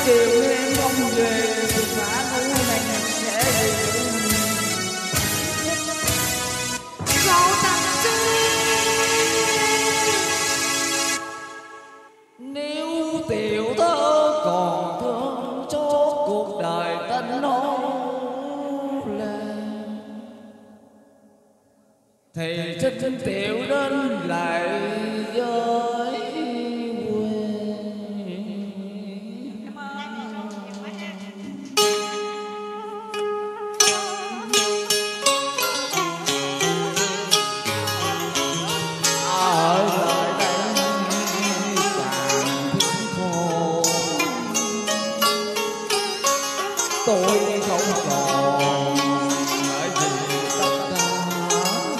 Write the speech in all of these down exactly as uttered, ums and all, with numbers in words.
chiều em không về thì phá ngũ này sẽ về dẫu tặng nếu tiểu thơ còn thương cho cuộc đời tân hôn lên thì xin tiểu đến lại với tôi không còn ở gì tất cả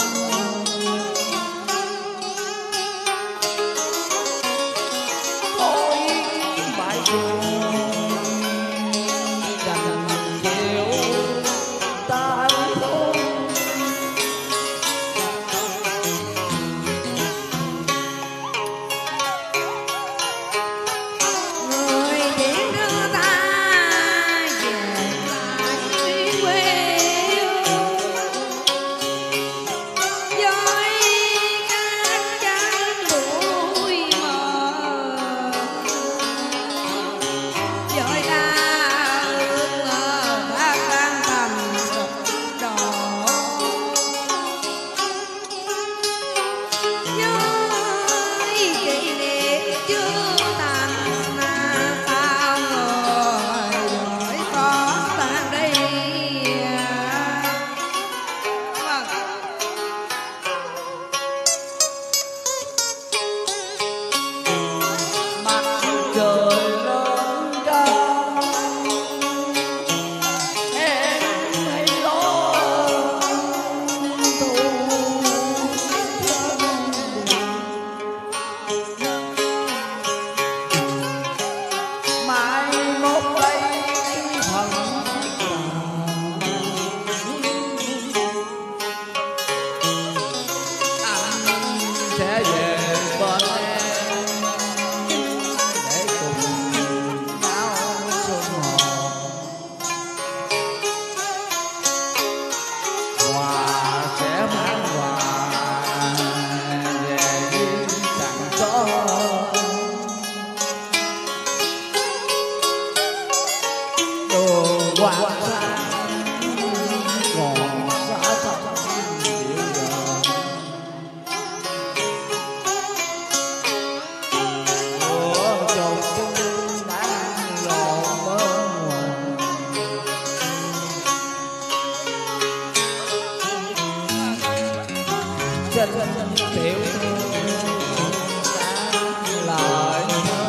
tôi mãi buồn đành chịu tay thôi người chỉ đưa ta sẽ về bên em để cùng nhau sum họp quà sẽ mang quà về duyên chẳng có đường quang xa còn xa thật chân tiểu lại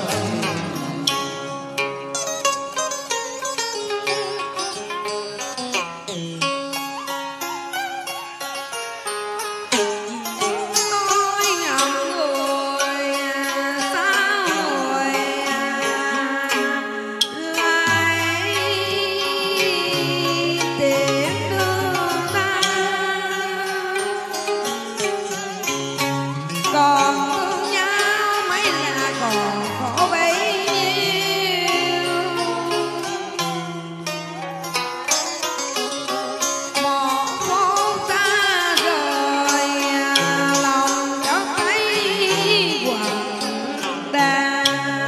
còn thương nhau mấy là còn khổ bấy nhiêu một phút ta rời lòng chót thấy quặn đau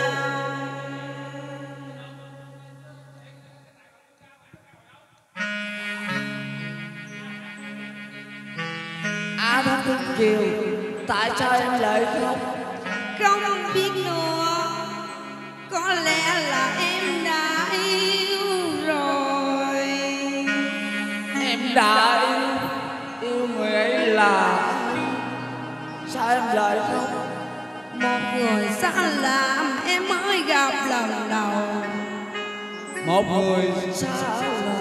á tháng thức chiều tại sao em lại khóc không biết nữa có lẽ là em đã yêu rồi em đã yêu người ấy là sao em lại khóc một người xa lạ em mới gặp lần đầu một người xa lạ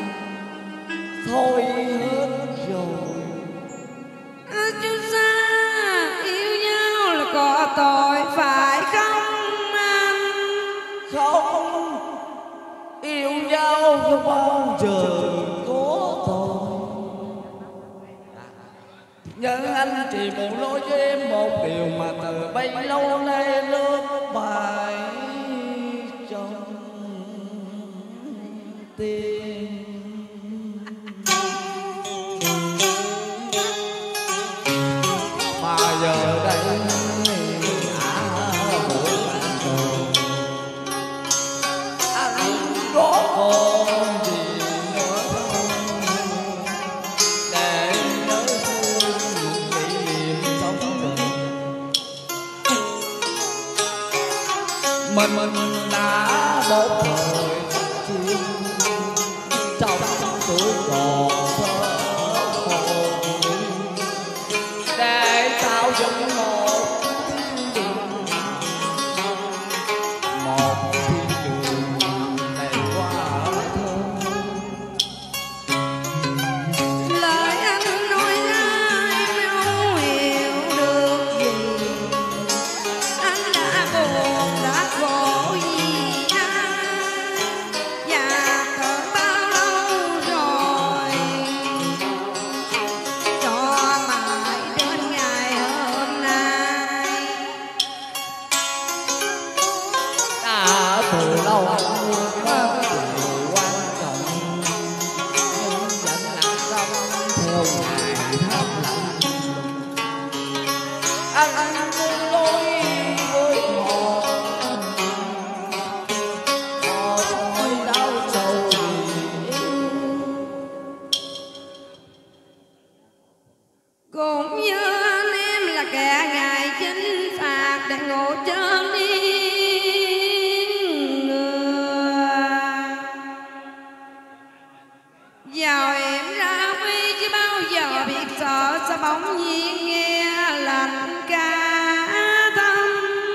thôi hết rồi chú xa yêu nhau là có tội phải không anh không yêu nhau không bao giờ có tội nhưng anh chỉ muốn nói với em một điều mà từ bấy lâu nay lớp bài trong đã một thời chiều trong tuổi còn thơ hồn để tạo dựng một một thiên đường đầy hoa thơm. Lời anh nói ai đâu hiểu được gì, anh đã buồn đã khổ vì ai, và cỡ bao lâu rồi cho mãi đến ngày hôm nay. Đã từ lâu có điều quan trọng nhưng vẫn lặng trong theo ngày thăm lặng anh anh muốn lối với một một nỗi đau sầu Cũng như anh em là kẻ ngài chính phạt để ngộ chân đi người. Vào em ra quy chứ bao giờ biết sợ sao bỗng nhiên nghe lạnh cả tâm.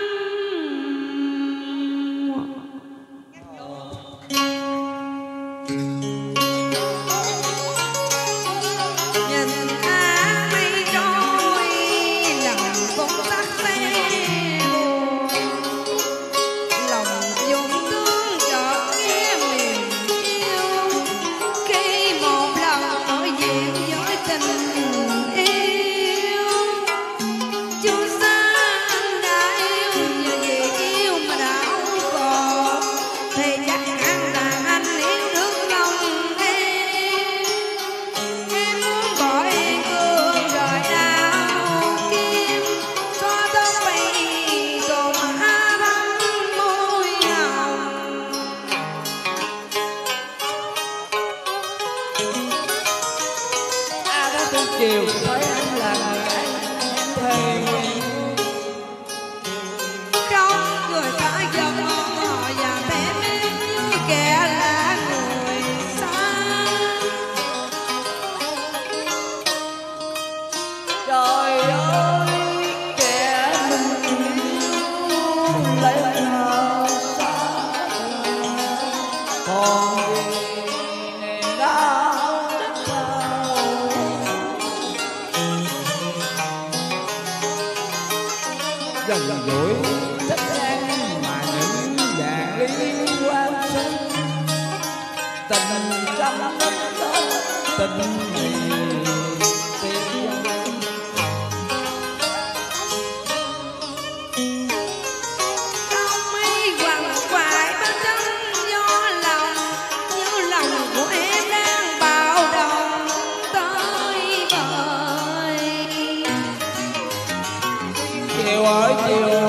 Nhìn tháng mây trôi lòng cũng sắc xe buồn, lòng dùng thương chợt nghe miền yêu khi một lần ở diện với tình yêu. Chưa xa anh đã yêu và vì yêu mà đau khổ thì chắc hẳn là anh hiểu được lòng em. Em muốn gọi gương rời đau kim cho tóc bay còn má thắm môi hồng. ta đã từ chiều thấy anh là người anh em thề nguyện Không người ta dần mò và thêm em như kẻ là người xa. trời ơi kẻ mình yêu lấy hờ xa còn gì niềm đau rất sâu gần gũi thích ăn mà những vàng ly quan sinh tình trăm năm đó tình gì tiếng Không mấy quằn quại bên trong gió lòng, như lòng của em đang bạo động tới bời. chiều ở chiều